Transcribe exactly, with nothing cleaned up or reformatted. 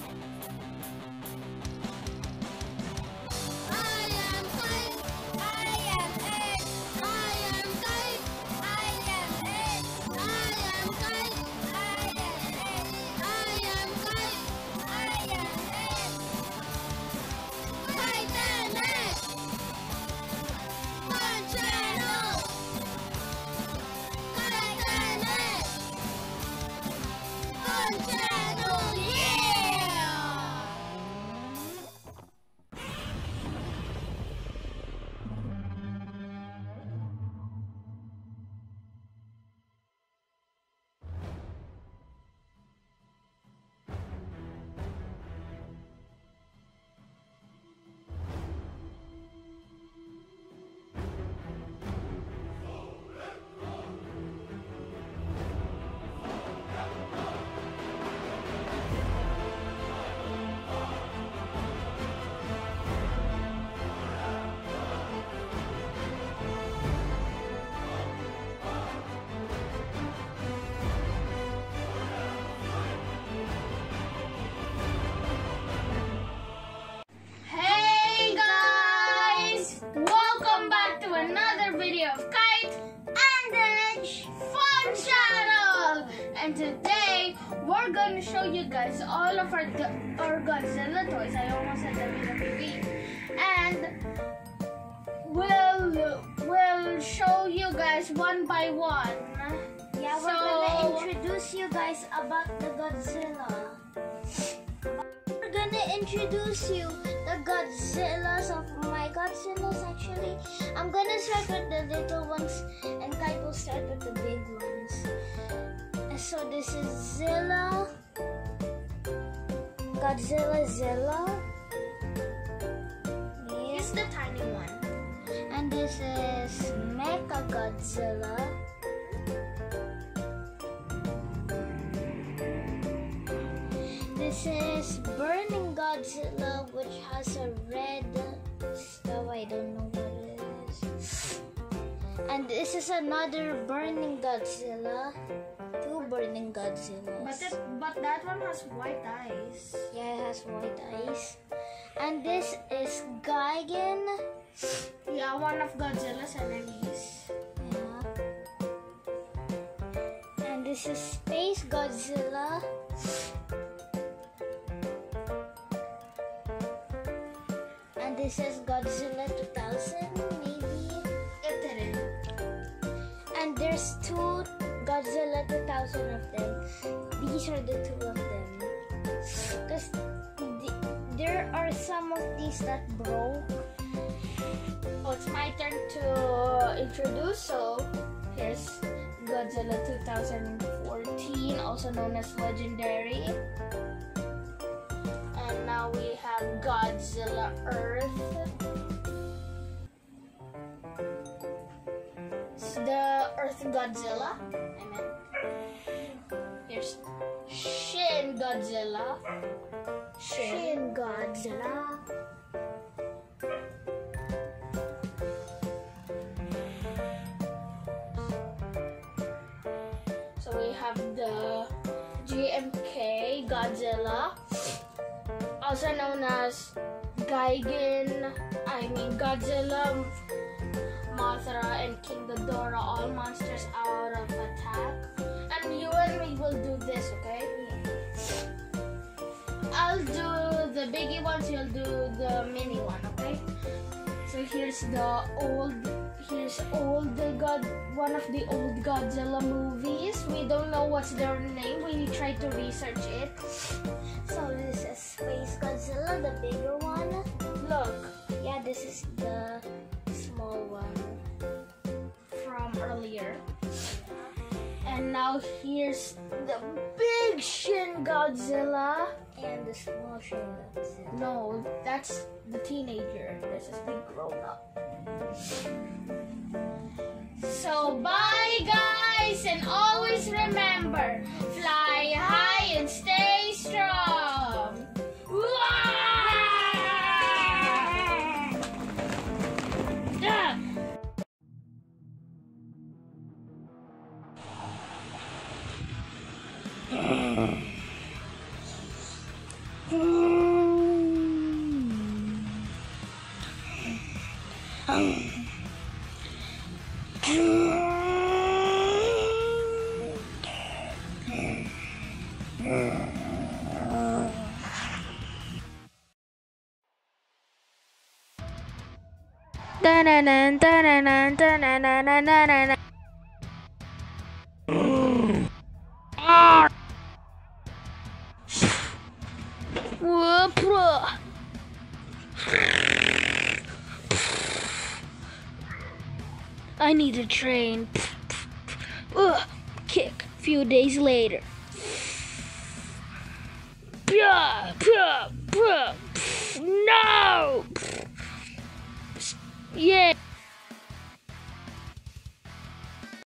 Hey guys! Welcome back to another video of Kite and Edge Fun Channel! And today we're going to show you guys all of our, our Godzilla toys. I almost said W W E. And we'll, we'll show you guys one by one. Yeah, we're So- gonna introduce you guys about the Godzilla. We're gonna introduce you the Godzillas of my Godzillas actually. I'm gonna start with the little ones and Kite will start with the big ones. So this is Zilla. Godzilla Zilla. Yeah. It's the tiny one. And this is Mecha Godzilla. This is Burning Godzilla, which has a red stuff. I don't know what it is. And this is another Burning Godzilla. Two Burning Godzillas. But, it, but that one has white eyes. Yeah, it has white eyes. And this is Gigan. Yeah, one of Godzilla's enemies. Yeah. And this is Space Godzilla. And this is Godzilla two thousand, maybe. It didn't. And there's two Godzilla two thousand of them. These are the two of them. Because the, there are some of these that broke. Oh, it's my turn to introduce. So here's Godzilla two thousand fourteen, also known as Legendary. And now we have Godzilla Earth. It's the Earth Godzilla. I meant. Here's Shin Godzilla. Shin Godzilla. So we have the G M K Godzilla, also known as Gigan, I mean Godzilla, Mothra, and King Ghidorah, all monsters out of attack. And you and me will do this, okay? I'll do the biggie ones, you'll do the mini one, okay? So here's the old, here's old God, one of the old Godzilla movies. We don't know what's their name. We tried to research it. So this is Space Godzilla, the bigger one. Look, Yeah, this is the small one. from earlier. And now here's the big Shin Godzilla. And the small Shin Godzilla. No, that's the teenager. This is the grown up. So bye guys, and always remember, fly high and stay strong. Ah! Da-na-na, da-na-na, da-na-na, da-na-na. Ah! Whoop. I need to train. Ugh, kick. Few days later. No! Yeah.